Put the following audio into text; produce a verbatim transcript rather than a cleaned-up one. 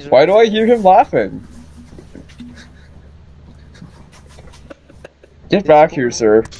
Why do I hear him laughing? Get back here, sir.